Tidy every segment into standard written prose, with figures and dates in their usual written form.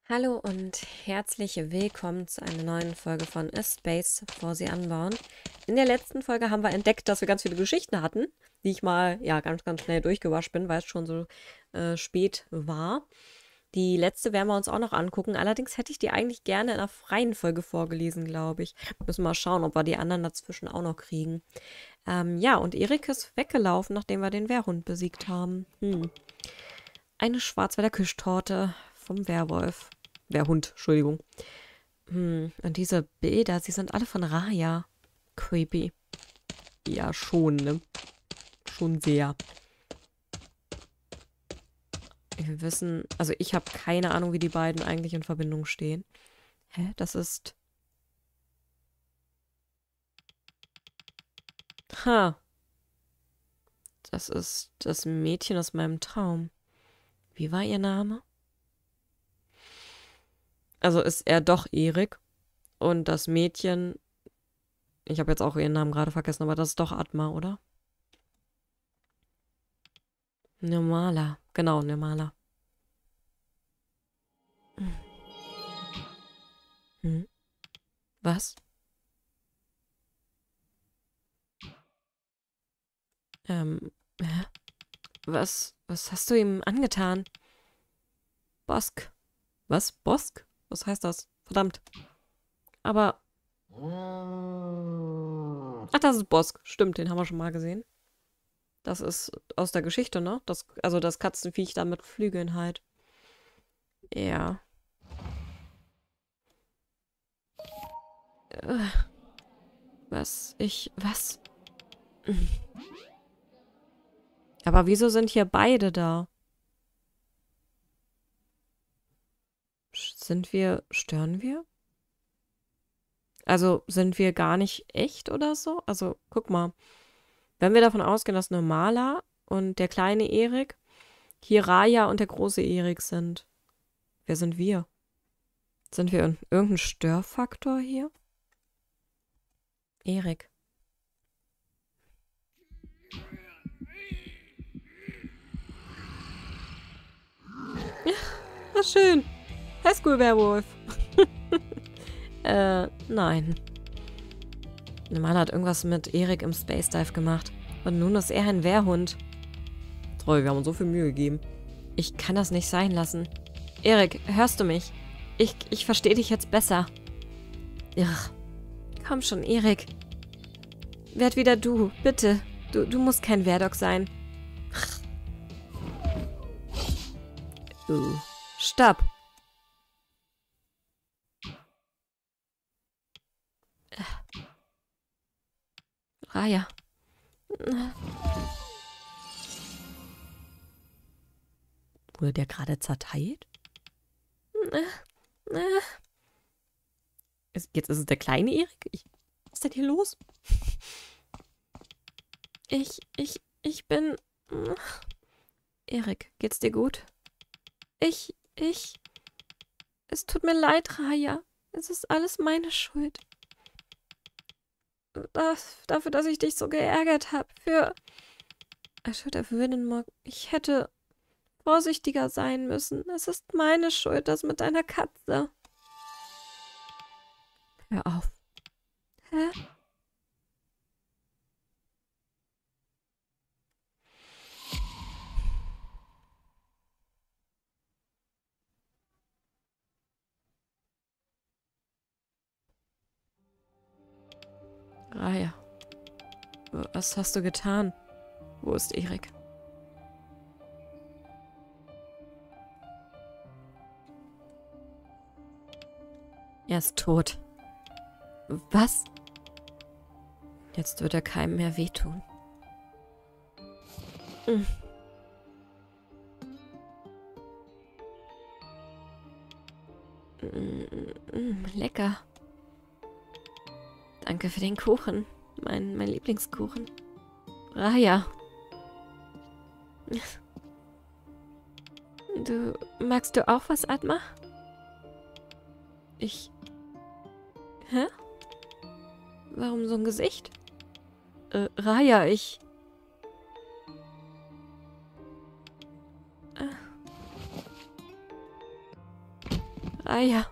Hallo und herzlich willkommen zu einer neuen Folge von A Space Bevor Sie anbauen. In der letzten Folge haben wir entdeckt, dass wir ganz viele Geschichten hatten, die ich mal ganz schnell durchgewascht bin, weil es schon so spät war. Die letzte werden wir uns auch noch angucken. Allerdings hätte ich die eigentlich gerne in einer freien Folge vorgelesen, glaube ich. Müssen wir mal schauen, ob wir die anderen dazwischen auch noch kriegen. Ja, und Erik ist weggelaufen, nachdem wir den Wehrhund besiegt haben. Eine Schwarzwälder Kirschtorte vom Werwolf. Werhund, Entschuldigung. Und diese Bilder, sie sind alle von Raya. Creepy. Ja, schon, ne? Schon sehr. Wir wissen, also ich habe keine Ahnung, wie die beiden eigentlich in Verbindung stehen. Hä? Das ist... Ha. Das ist das Mädchen aus meinem Traum. Wie war ihr Name? Also ist er doch Erik. Und das Mädchen... Ich habe jetzt auch ihren Namen gerade vergessen, aber das ist doch Atma, oder? Nirmala. Genau, Nirmala. Hm. Was? Hä? Was hast du ihm angetan? Bosk. Was? Bosk? Was heißt das? Verdammt. Aber. Ach, das ist Bosk. Stimmt, den haben wir schon mal gesehen. Das ist aus der Geschichte, ne? Also das Katzenviech da mit Flügeln halt. Ja. Was? Was? Aber wieso sind hier beide da? Stören wir? Also sind wir gar nicht echt oder so? Also, guck mal. Wenn wir davon ausgehen, dass Normala und der kleine Erik hier Raya und der große Erik sind. Wer sind wir? Sind wir irgendein Störfaktor hier? Erik. Na schön. Highschool-Werwolf. Nein. Normala hat irgendwas mit Erik im Space Dive gemacht. Und nun ist er ein Wehrhund. Toll, wir haben uns so viel Mühe gegeben. Ich kann das nicht sein lassen. Erik, hörst du mich? Ich verstehe dich jetzt besser. Ach, komm schon, Erik. Werd wieder du, bitte. Du musst kein Wehrdog sein. Stopp. Raya. Wurde der gerade zerteilt? Jetzt ist es der kleine Erik? Was ist denn hier los? Ich bin... Erik, geht's dir gut? Es tut mir leid, Raya. Es ist alles meine Schuld. Dafür, dass ich dich so geärgert habe. Ich hätte vorsichtiger sein müssen. Es ist meine Schuld, das mit deiner Katze. Hör auf. Hä? Raya, was hast du getan? Wo ist Erik? Er ist tot. Was? Jetzt wird er keinem mehr wehtun. Lecker. Danke für den Kuchen. Mein Lieblingskuchen. Raya. Magst du auch was, Atma? Hä? Warum so ein Gesicht? Raya, Raya.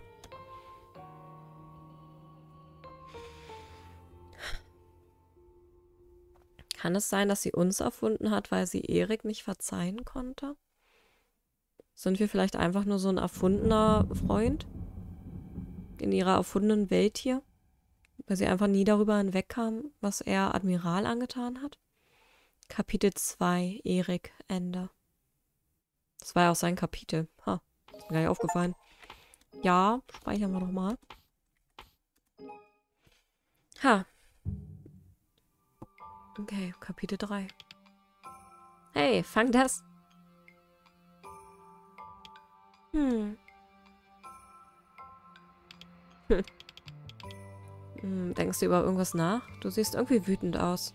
Kann es sein, dass sie uns erfunden hat, weil sie Erik nicht verzeihen konnte? Sind wir vielleicht einfach nur so ein erfundener Freund? In ihrer erfundenen Welt hier? Weil sie einfach nie darüber hinwegkam, was er Admiral angetan hat? Kapitel 2, Erik, Ende. Das war ja auch sein Kapitel. Ha, ist mir gar nicht aufgefallen. Ja, speichern wir doch mal. Ha. Okay, Kapitel 3. Hey, fang das. Hm. Denkst du über irgendwas nach? Du siehst irgendwie wütend aus.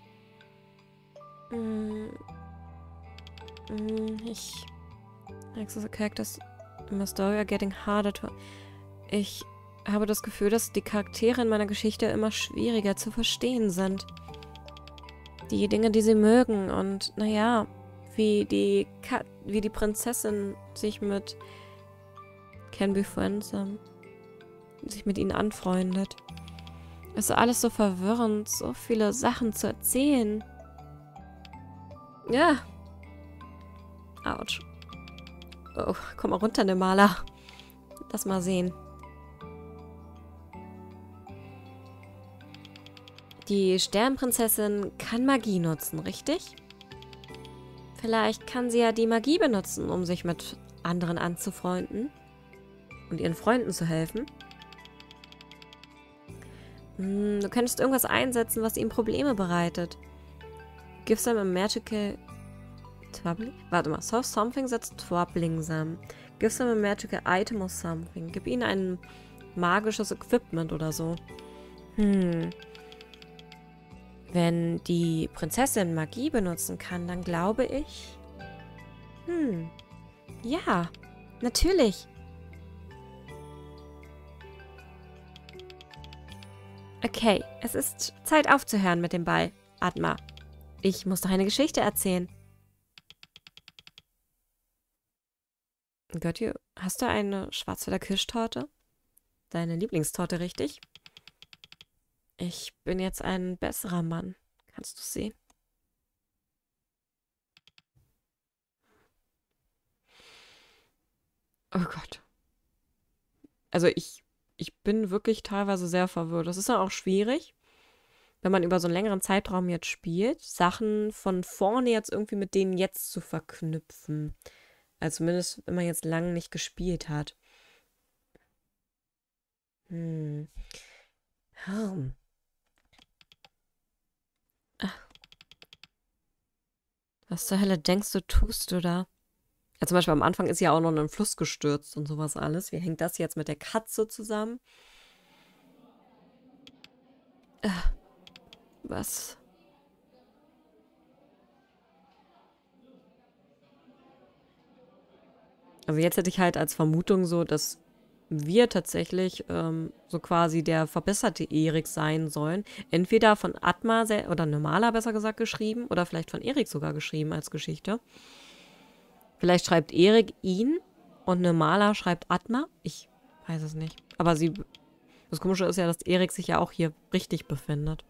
The characters in my story are getting harder to... Ich habe das Gefühl, dass die Charaktere in meiner Geschichte immer schwieriger zu verstehen sind. Die Dinge, die sie mögen und, naja, wie die Prinzessin sich mit Can Be Friends, sich mit ihnen anfreundet. Es ist alles so verwirrend, so viele Sachen zu erzählen. Ja. Autsch. Oh, komm mal runter, ne Maler. Lass mal sehen. Die Sternprinzessin kann Magie nutzen, richtig? Vielleicht kann sie ja die Magie benutzen, um sich mit anderen anzufreunden und ihren Freunden zu helfen. Du könntest irgendwas einsetzen, was ihm Probleme bereitet. Give them a magical... Troubling? Warte mal. Solve something that's troubling them. Give them a magical item or something. Gib ihnen ein magisches Equipment oder so. Wenn die Prinzessin Magie benutzen kann, dann glaube ich... Ja, natürlich. Okay, es ist Zeit aufzuhören mit dem Ball, Atma. Ich muss doch eine Geschichte erzählen. Götti, hast du eine Schwarzwälder Kirschtorte? Deine Lieblingstorte, richtig? Ich bin jetzt ein besserer Mann. Kannst du sehen? Oh Gott. Also ich bin wirklich teilweise sehr verwirrt. Das ist dann auch schwierig, wenn man über so einen längeren Zeitraum jetzt spielt, Sachen von vorne jetzt irgendwie mit denen jetzt zu verknüpfen. Also zumindest, wenn man jetzt lange nicht gespielt hat. Was zur Hölle denkst du, tust du da? Ja, zum Beispiel am Anfang ist ja auch noch in einen Fluss gestürzt und sowas alles. Wie hängt das jetzt mit der Katze zusammen? Was? Also jetzt hätte ich halt als Vermutung so, dass wir tatsächlich so quasi der verbesserte Erik sein sollen. Entweder von Atma oder Nirmala besser gesagt geschrieben oder vielleicht von Erik sogar geschrieben als Geschichte. Vielleicht schreibt Erik ihn und Nirmala schreibt Atma. Ich weiß es nicht. Aber das Komische ist ja, dass Erik sich ja auch hier richtig befindet.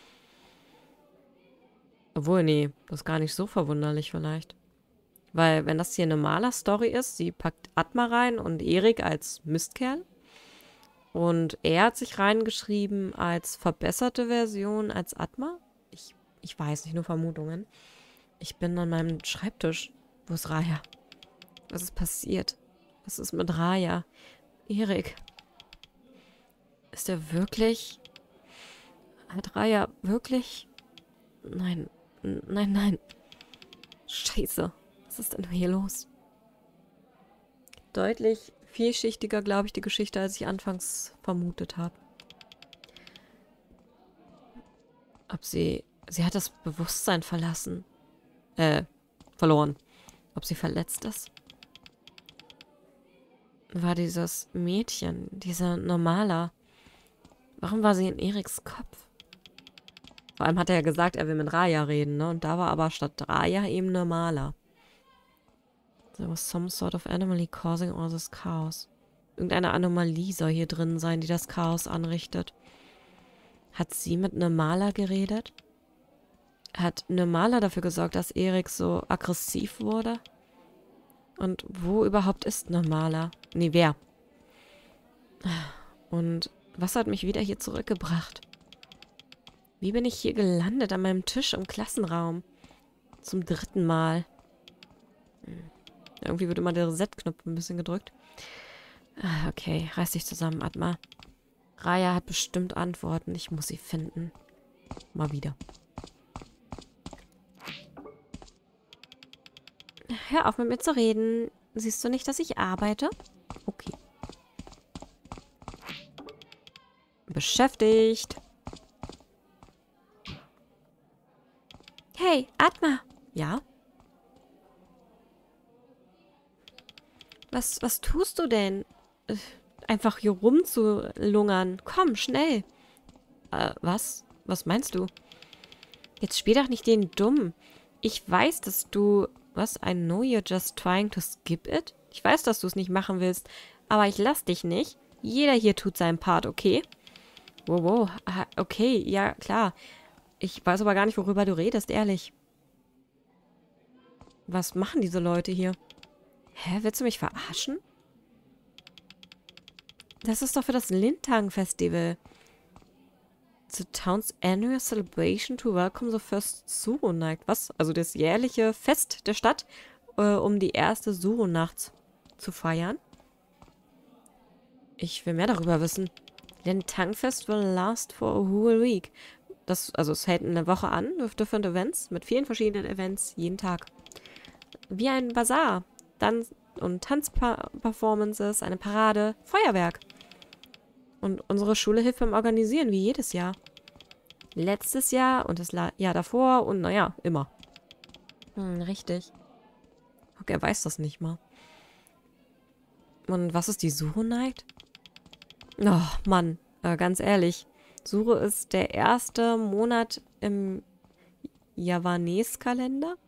Obwohl, nee, das ist gar nicht so verwunderlich vielleicht. Weil, wenn das hier eine Maler-Story ist, sie packt Atma rein und Erik als Mistkerl. Und er hat sich reingeschrieben als verbesserte Version als Atma. Ich weiß nicht, nur Vermutungen. Ich bin an meinem Schreibtisch. Wo ist Raya? Was ist passiert? Was ist mit Raya? Erik. Ist er wirklich... Hat Raya wirklich... Nein, nein, nein. Scheiße. Was ist denn hier los? Deutlich vielschichtiger, glaube ich, die Geschichte, als ich anfangs vermutet habe. Ob sie hat das Bewusstsein verlassen. Verloren. Ob sie verletzt ist? War dieses Mädchen, dieser Normaler. Warum war sie in Eriks Kopf? Vor allem hat er ja gesagt, er will mit Raya reden, ne? Und da war aber statt Raya eben Normaler. There was some sort of anomaly causing all this chaos. Irgendeine Anomalie soll hier drin sein, die das Chaos anrichtet. Hat sie mit Nirmala geredet? Hat Nirmala dafür gesorgt, dass Erik so aggressiv wurde? Und wo überhaupt ist Nirmala? Nee, wer? Und was hat mich wieder hier zurückgebracht? Wie bin ich hier gelandet an meinem Tisch im Klassenraum? Zum 3. Mal. Irgendwie wird immer der Reset-Knopf ein bisschen gedrückt. Okay, reiß dich zusammen, Atma. Raya hat bestimmt Antworten. Ich muss sie finden. Mal wieder. Hör auf mit mir zu reden. Siehst du nicht, dass ich arbeite? Okay. Beschäftigt. Hey, Atma. Ja? Was tust du denn? Einfach hier rumzulungern. Komm, schnell. Was? Was meinst du? Jetzt spiel doch nicht den dumm. Ich weiß, dass du... Was? I know you're just trying to skip it? Ich weiß, dass du es nicht machen willst. Aber ich lass dich nicht. Jeder hier tut seinen Part, okay? Wow, wow. Okay, ja, klar. Ich weiß aber gar nicht, worüber du redest, ehrlich. Was machen diese Leute hier? Hä, willst du mich verarschen? Das ist doch für das Lintang-Festival. The town's annual celebration to welcome the first Suro-Night. Was? Also das jährliche Fest der Stadt, um die erste Suro-Nacht zu feiern? Ich will mehr darüber wissen. Lintang Fest will last for a whole week. Also es hält eine Woche an, with different events, mit vielen verschiedenen Events, jeden Tag. Wie ein Bazar. Tanzperformances, eine Parade, Feuerwerk. Und unsere Schule hilft beim Organisieren, wie jedes Jahr. Letztes Jahr und das Jahr davor und naja, immer. Richtig. Okay, er weiß das nicht mal. Und was ist die Suro-Night? Oh, Mann. Ganz ehrlich. Suro ist der erste Monat im Javanes-Kalender.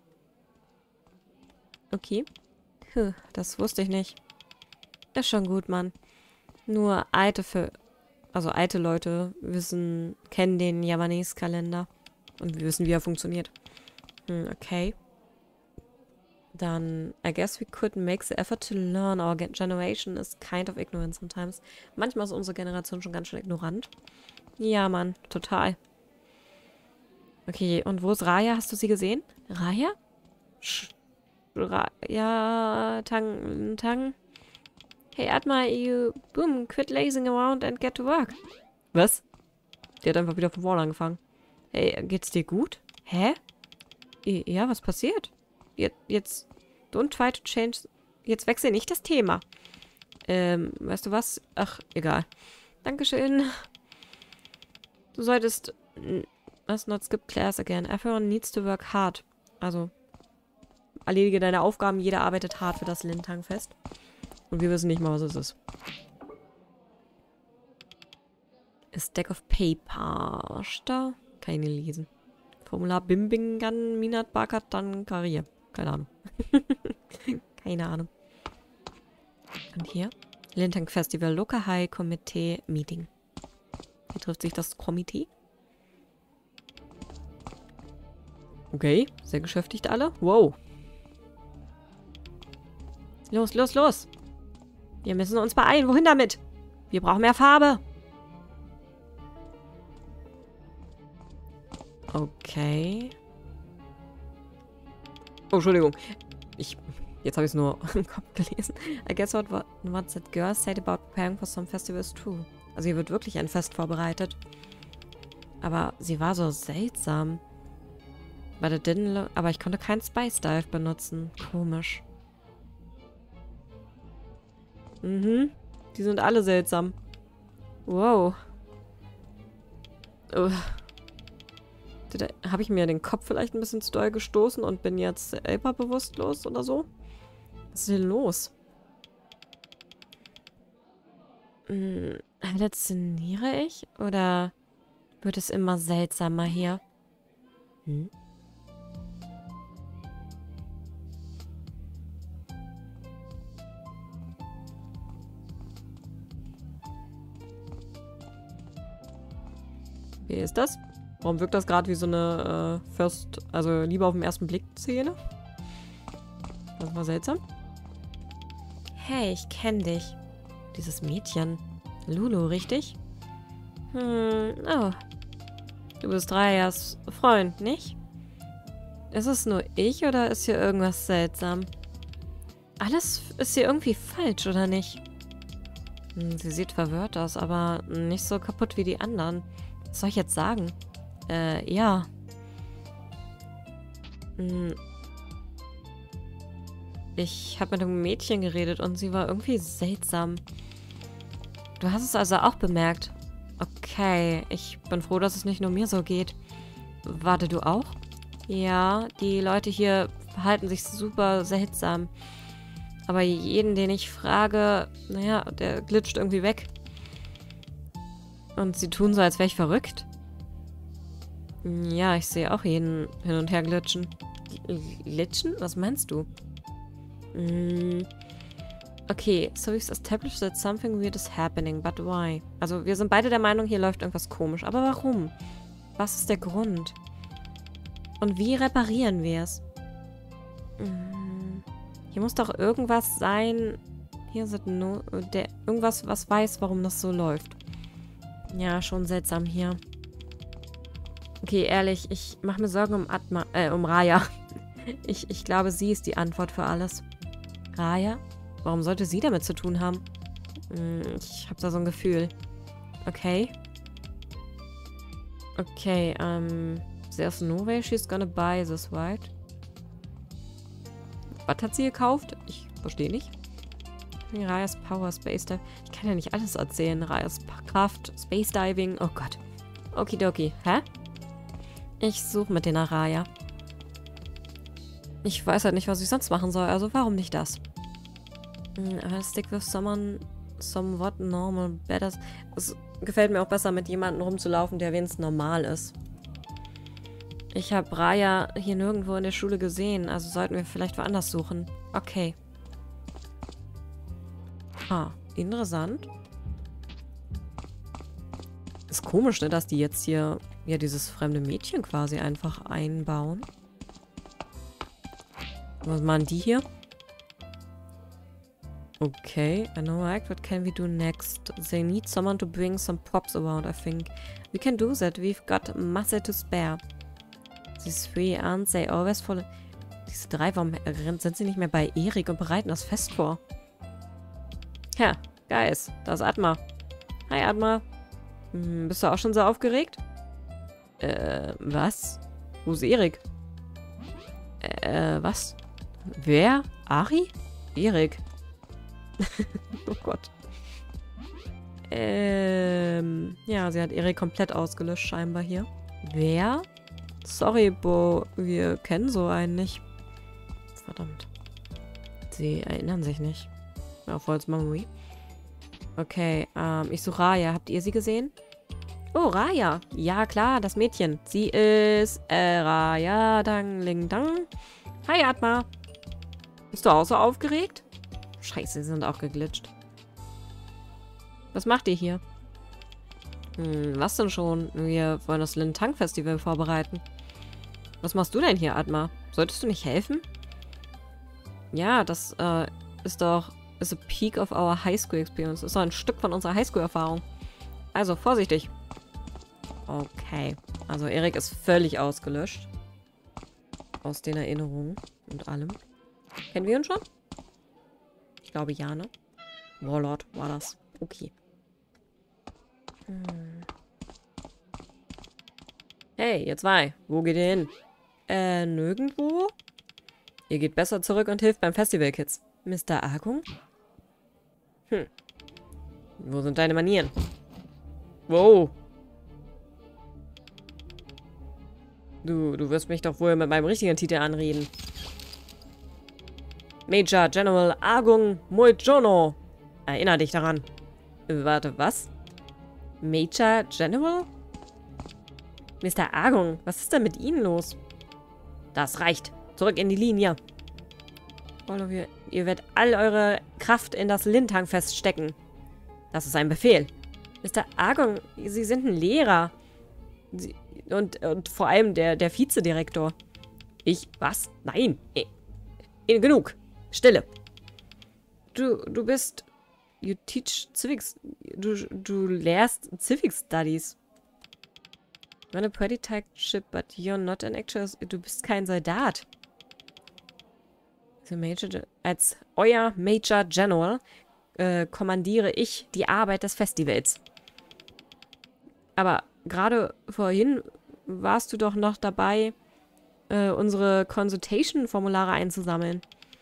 Okay. Das wusste ich nicht. Ist schon gut, Mann. Nur alte Leute kennen den Javanes-Kalender. Und wir wissen, wie er funktioniert. Okay. Dann, I guess we could make the effort to learn. Our generation is kind of ignorant sometimes. Manchmal ist unsere Generation schon ganz schön ignorant. Ja, Mann, total. Okay, und wo ist Raya? Hast du sie gesehen? Raya? Ja, Tang. Hey, Atma, you... Boom, quit lazing around and get to work. Was? Die hat einfach wieder von vorne angefangen. Hey, geht's dir gut? Hä? Ja, was passiert? Jetzt... Don't try to change... Jetzt wechsel nicht das Thema. Weißt du was? Ach, egal. Dankeschön. Du solltest... Was? Not skip class again. Everyone needs to work hard. Also... Erledige deine Aufgaben. Jeder arbeitet hart für das Lintang-Fest. Und wir wissen nicht mal, was es ist. A stack of paper. Da kann ich nicht lesen. Formular Bimbingan Minat Bakat dann Karriere. Keine Ahnung. Keine Ahnung. Und hier? Lintang Festival Local High Komitee Meeting. Hier trifft sich das Komitee. Okay, sehr beschäftigt alle. Wow. Los, los, los. Wir müssen uns beeilen. Wohin damit? Wir brauchen mehr Farbe. Okay. Oh, Entschuldigung. Jetzt habe ich es nur im Kopf gelesen. I guess what that girl said about preparing for some festival is true. Also hier wird wirklich ein Fest vorbereitet. Aber sie war so seltsam. Aber ich konnte keinen Spice Dive benutzen. Komisch. Mhm. Die sind alle seltsam. Wow. Habe ich mir den Kopf vielleicht ein bisschen zu doll gestoßen und bin jetzt selber bewusstlos oder so? Was ist denn los? Halluziniere ich? Oder wird es immer seltsamer hier? Wie ist das? Warum wirkt das gerade wie so eine also Liebe auf den ersten Blick-Szene? Das war seltsam. Hey, ich kenne dich. Dieses Mädchen. Lulu, richtig? Oh. Du bist Rayas Freund, nicht? Ist es nur ich oder ist hier irgendwas seltsam? Alles ist hier irgendwie falsch, oder nicht? Sie sieht verwirrt aus, aber nicht so kaputt wie die anderen. Was soll ich jetzt sagen? Ja. Ich habe mit einem Mädchen geredet und sie war irgendwie seltsam. Du hast es also auch bemerkt? Okay, ich bin froh, dass es nicht nur mir so geht. Warte, du auch? Ja, die Leute hier verhalten sich super seltsam. Aber jeden, den ich frage, naja, der glitscht irgendwie weg. Und sie tun so, als wäre ich verrückt. Ja, ich sehe auch jeden hin und her glitschen. Glitschen? Was meinst du? Okay, so we've established that something weird is happening, but why? Also, wir sind beide der Meinung, hier läuft irgendwas komisch. Aber warum? Was ist der Grund? Und wie reparieren wir es? Hier muss doch irgendwas sein. Hier sind nur irgendwas, was weiß, warum das so läuft. Ja, schon seltsam hier. Okay, ehrlich, ich mache mir Sorgen um Raya. Ich glaube, sie ist die Antwort für alles. Raya? Warum sollte sie damit zu tun haben? Ich habe da so ein Gefühl. Okay. Okay, there's no way she's gonna buy this, right? Was hat sie gekauft? Ich verstehe nicht. Rayas Power, Space Dive. Ich kann ja nicht alles erzählen. Rayas Kraft, Space Diving. Oh Gott. Okidoki. Hä? Ich suche mit den Raya. Ich weiß halt nicht, was ich sonst machen soll. Also warum nicht das? I'll stick with someone somewhat normal, better. Es gefällt mir auch besser, mit jemandem rumzulaufen, der wenigstens normal ist. Ich habe Raya hier nirgendwo in der Schule gesehen, also sollten wir vielleicht woanders suchen. Okay. Interessant. Ist komisch, ne, dass die jetzt hier ja dieses fremde Mädchen quasi einfach einbauen. Was machen die hier? Okay, I know right. What can we do next? They need someone to bring some props around, I think. We can do that. We've got muscle to spare. These three aren't they always full... Diese drei, warum sind sie nicht mehr bei Erik und bereiten das Fest vor? Ja, Guys, da ist Atma. Hi, Atma. Bist du auch schon so aufgeregt? Was? Wo ist Erik? Was? Wer? Ari? Erik. Oh Gott. Ja, sie hat Erik komplett ausgelöscht, scheinbar hier. Wer? Sorry, Bo, wir kennen so einen nicht. Verdammt. Sie erinnern sich nicht. Auf Holz Memory. Okay, ich suche Raya. Habt ihr sie gesehen? Oh, Raya. Ja, klar, das Mädchen. Sie ist, Raya Dangling Dang. Hi, Atma. Bist du auch so aufgeregt? Scheiße, sie sind auch geglitscht. Was macht ihr hier? Was denn schon? Wir wollen das Lintang Festival vorbereiten. Was machst du denn hier, Atma? Solltest du nicht helfen? Ja, das, ist doch... is a peak of our high school experience. Das ist doch ein Stück von unserer Highschool-Erfahrung. Also, vorsichtig. Okay. Also, Erik ist völlig ausgelöscht. Aus den Erinnerungen und allem. Kennen wir uns schon? Ich glaube, ja, ne? Warlord war das. Okay. Hey, ihr zwei. Wo geht ihr hin? Nirgendwo? Ihr geht besser zurück und hilft beim Festival, Kids. Mr. Agung? Wo sind deine Manieren? Wow. Du wirst mich doch wohl mit meinem richtigen Titel anreden. Major General Agung Moijono. Erinner dich daran. Warte, was? Major General? Mr. Agung, was ist denn mit Ihnen los? Das reicht. Zurück in die Linie. Ihr werdet all eure Kraft in das Lintang-Fest stecken. Das ist ein Befehl. Mr. Agung, Sie sind ein Lehrer. Und vor allem der Vizedirektor. Was? Nein. Genug. Stille. Du bist... You teach Civics... Du lehrst Civic Studies. You're a pretty tight ship, but you're not an actual... Du bist kein Soldat. Als euer Major General kommandiere ich die Arbeit des Festivals. Aber gerade vorhin warst du doch noch dabei, unsere Consultation-Formulare einzusammeln.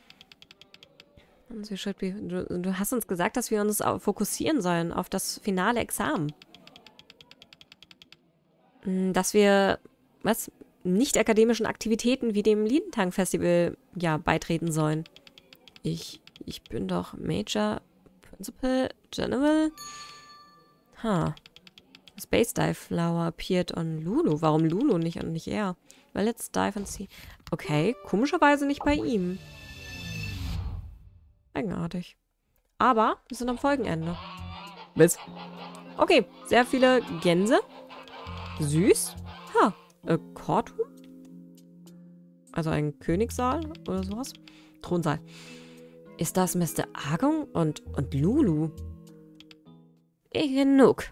Du hast uns gesagt, dass wir uns fokussieren sollen auf das finale Examen. Dass wir, nicht akademischen Aktivitäten wie dem Lidentang-Festival, ja, beitreten sollen. Ich bin doch Major Principal General? Space Dive Flower appeared on Lulu. Warum Lulu nicht und nicht er? Well, let's dive and see. Okay, komischerweise nicht bei ihm. Eigenartig. Aber wir sind am Folgenende. Was? Okay, sehr viele Gänse. Süß. Courtroom? Also ein Königssaal oder sowas? Thronsaal. Ist das Mr. Argon und Lulu? Genug.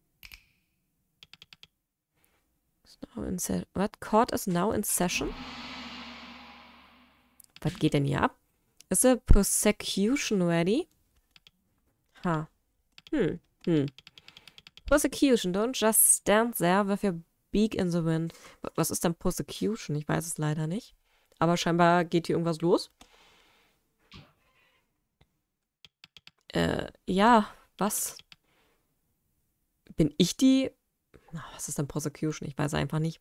What? Court is now in session? Was geht denn hier ab? Is the prosecution ready? Prosecution, don't just stand there with your beak in the wind. Was ist denn Prosecution? Ich weiß es leider nicht. Aber scheinbar geht hier irgendwas los. Ja, was? Bin ich die... Was ist denn Prosecution? Ich weiß einfach nicht.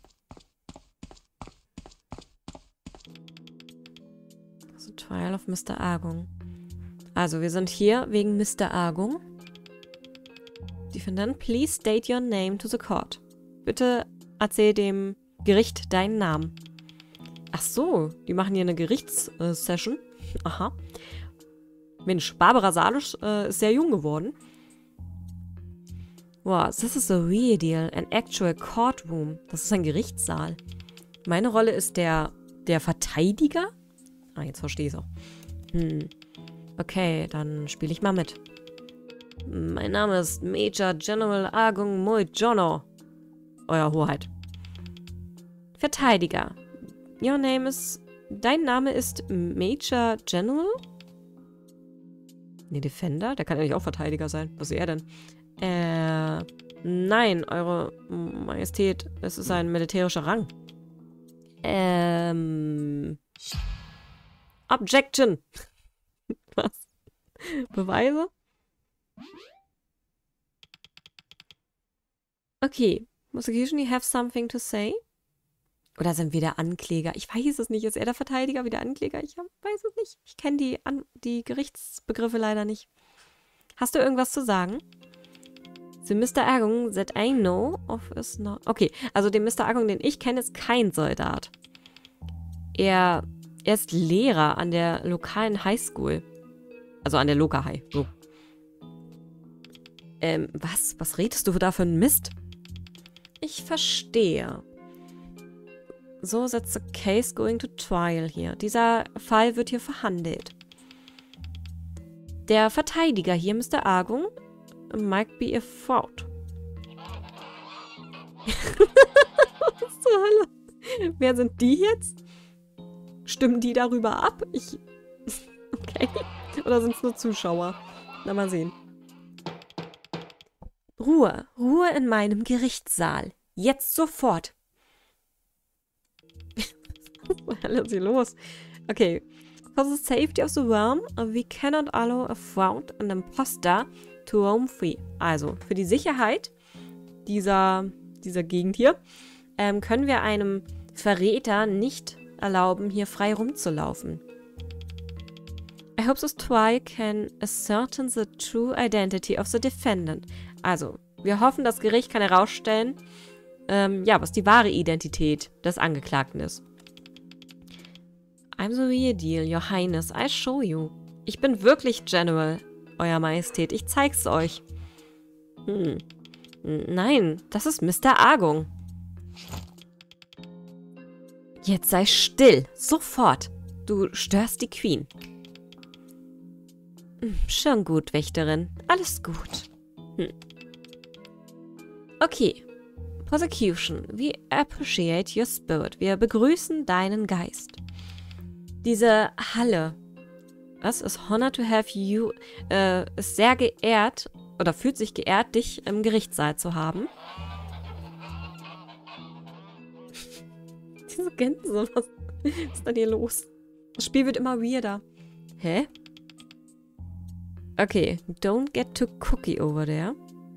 Also Trial of Mr. Argon. Also, wir sind hier wegen Mr. Argon. Defendant, please state your name to the court. Bitte erzähl dem Gericht deinen Namen. Ach so, die machen hier eine Gerichtssession. Aha. Mensch, Barbara Salisch ist sehr jung geworden. Wow, this is a real deal. An actual courtroom. Das ist ein Gerichtssaal. Meine Rolle ist der Verteidiger? Ah, jetzt verstehe ich es auch. Okay, dann spiele ich mal mit. Mein Name ist Major General Argon Moijono. Euer Hoheit. Verteidiger. Dein Name ist Major General? Nee, Defender? Der kann ja nicht auch Verteidiger sein. Was ist er denn? Nein, Eure Majestät, es ist ein militärischer Rang. Objection! Was? Beweise? Okay. Prosecution, you have something to say? Oder sind wir der Ankläger? Ich weiß es nicht. Ist er der Verteidiger wie der Ankläger? Ich weiß es nicht. Ich kenne die Gerichtsbegriffe leider nicht. Hast du irgendwas zu sagen? The Mr. Argon that I know of is not... Okay, also der Mr. Argon, den ich kenne, ist kein Soldat. Er ist Lehrer an der lokalen Highschool. Also an der Loka High. So. Was redest du da für einen Mist? Ich verstehe. So, that's the case going to trial hier. Dieser Fall wird hier verhandelt. Der Verteidiger hier, Mr. Argon, might be a fraud. Was zur Hölle? Wer sind die jetzt? Stimmen die darüber ab? Okay. Oder sind es nur Zuschauer? Na, mal sehen. Ruhe. Ruhe in meinem Gerichtssaal. Jetzt sofort. Was ist hier los? Okay. For the safety of the realm, we cannot allow a fraud and imposter to roam free. Also, für die Sicherheit dieser Gegend hier können wir einem Verräter nicht erlauben, hier frei rumzulaufen. I hope this trial can ascertain the true identity of the defendant. Also, wir hoffen, das Gericht kann herausstellen, was die wahre Identität des Angeklagten ist. I'm the real deal, Your Highness. I show you. Ich bin wirklich General, Euer Majestät. Ich zeig's euch. Nein, das ist Mr. Argung. Jetzt sei still. Sofort. Du störst die Queen. Schon gut, Wächterin. Alles gut. Okay. Prosecution. We appreciate your spirit. Wir begrüßen deinen Geist. Diese Halle. Was? Is honored to have you. Ist sehr geehrt oder fühlt sich geehrt, dich im Gerichtssaal zu haben. Diese Gänse, was ist denn hier los? Das Spiel wird immer weirder. Hä? Okay, don't get too cookie over there.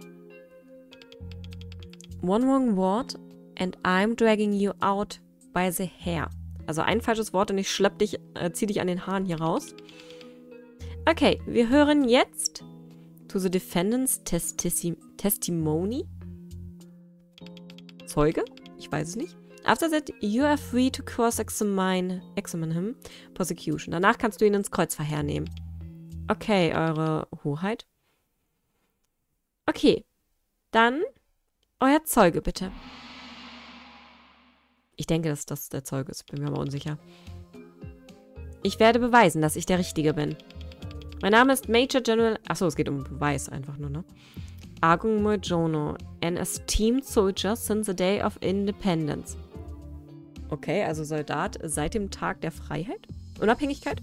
One wrong word and I'm dragging you out by the hair. Also ein falsches Wort und ich zieh dich an den Haaren hier raus. Okay, wir hören jetzt to the defendant's testimony. Zeuge? Ich weiß es nicht. After that, you are free to cross-examine him, prosecution. Danach kannst du ihn ins Kreuzverhör nehmen. Okay, Eure Hoheit. Okay, dann euer Zeuge, bitte. Ich denke, dass das der Zeuge ist. Bin mir aber unsicher. Ich werde beweisen, dass ich der Richtige bin. Mein Name ist Major General... Achso, es geht um Beweis einfach nur, ne? Argung Mojono, an esteemed soldier since the day of independence. Okay, also Soldat seit dem Tag der Freiheit? Unabhängigkeit?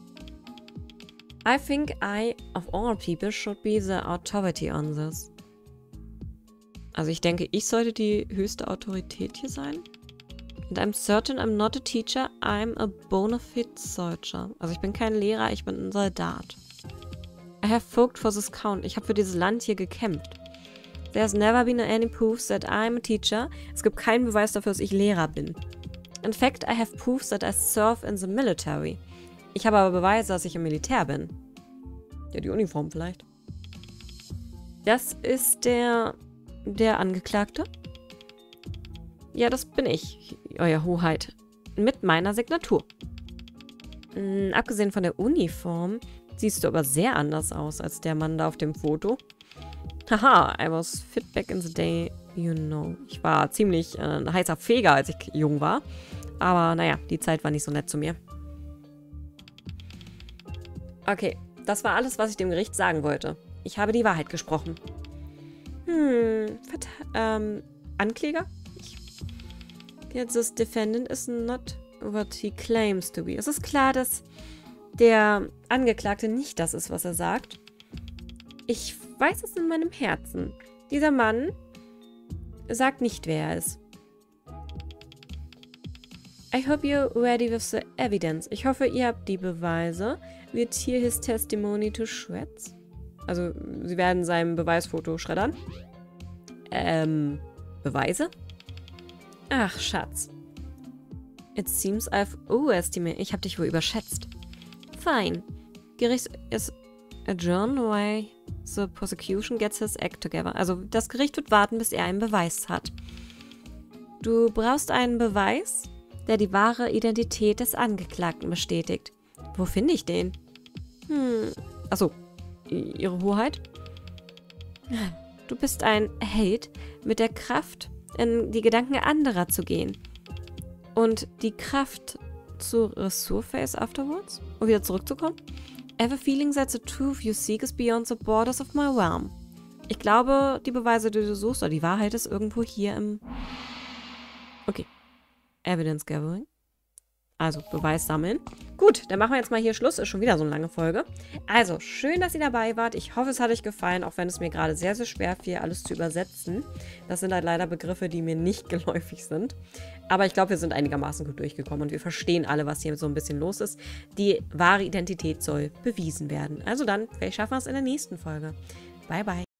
I think I, of all people, should be the authority on this. Also ich denke, ich sollte die höchste Autorität hier sein. And I'm certain I'm not a teacher, I'm a bona fide soldier. Also ich bin kein Lehrer, ich bin ein Soldat. I have fought for this count. Ich habe für dieses Land hier gekämpft. There's never been any proof that I'm a teacher. Es gibt keinen Beweis dafür, dass ich Lehrer bin. In fact, I have proofs that I serve in the military. Ich habe aber Beweise, dass ich im Militär bin. Ja, die Uniform vielleicht. Das ist der Angeklagte? Ja, das bin ich, Euer Hoheit. Mit meiner Signatur. Abgesehen von der Uniform siehst du aber sehr anders aus als der Mann da auf dem Foto. Haha, I was fit back in the day, you know. Ich war ziemlich ein heißer Feger, als ich jung war. Aber naja, die Zeit war nicht so nett zu mir. Okay, das war alles, was ich dem Gericht sagen wollte. Ich habe die Wahrheit gesprochen. Ankläger? This defendant is not what he claims to be. Es ist klar, dass der Angeklagte nicht das ist, was er sagt. Ich weiß es in meinem Herzen. Dieser Mann sagt nicht, wer er ist. I hope you're ready with the evidence. Ich hoffe, ihr habt die Beweise. We tear his testimony to shreds. Also, sie werden sein Beweisfoto schreddern. Beweise? Ach, Schatz. It seems I've overestimated. Ich habe dich wohl überschätzt. Fine. Gericht is adjourned while the prosecution gets his act together. Also, das Gericht wird warten, bis er einen Beweis hat. Du brauchst einen Beweis, der die wahre Identität des Angeklagten bestätigt. Wo finde ich den? Achso, Ihre Hoheit? Du bist ein Held mit der Kraft, in die Gedanken anderer zu gehen. Und die Kraft zu resurface afterwards? Um wieder zurückzukommen? Ever feeling that the truth you seek is beyond the borders of my realm? Ich glaube, die Beweise, die du suchst, oder die Wahrheit ist irgendwo hier im... Okay. Evidence gathering. Also, Beweis sammeln. Gut, dann machen wir jetzt mal hier Schluss. Ist schon wieder so eine lange Folge. Also, schön, dass ihr dabei wart. Ich hoffe, es hat euch gefallen, auch wenn es mir gerade sehr, sehr schwer fiel, alles zu übersetzen. Das sind halt leider Begriffe, die mir nicht geläufig sind. Aber ich glaube, wir sind einigermaßen gut durchgekommen und wir verstehen alle, was hier so ein bisschen los ist. Die wahre Identität soll bewiesen werden. Also dann, vielleicht schaffen wir es in der nächsten Folge. Bye, bye.